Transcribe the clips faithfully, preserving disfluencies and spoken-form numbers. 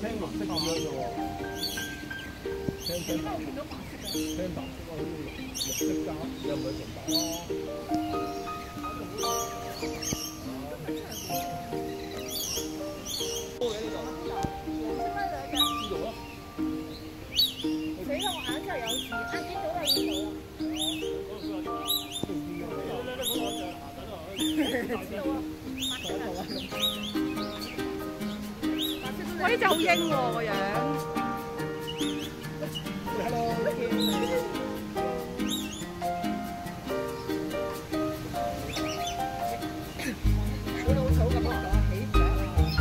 青綠色咁樣嘅喎，青青白，青白色啊，好似綠綠色加，又唔係純白咯。高嘅呢度。呢度啊。 死啦！我眼就有事，啊見到啦見到啦。喂，呢隻好英喎個樣。好老土咁啊！起腳啊！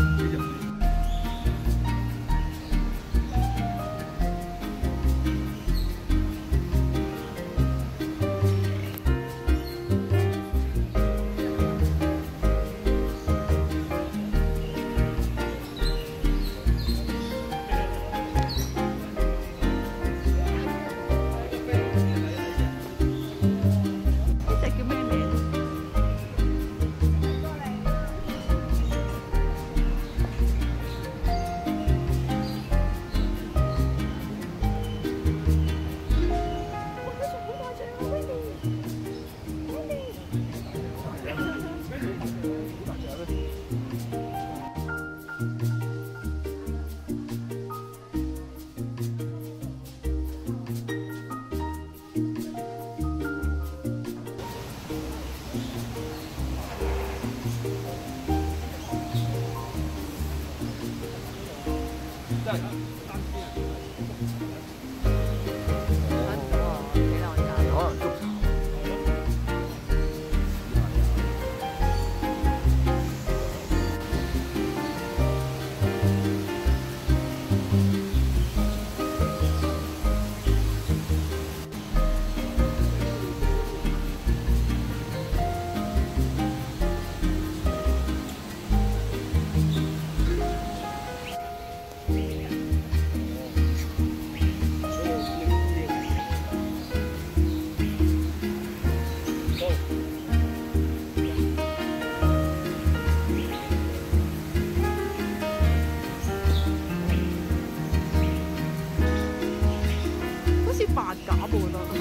真係。好似白鴿喎，覺得。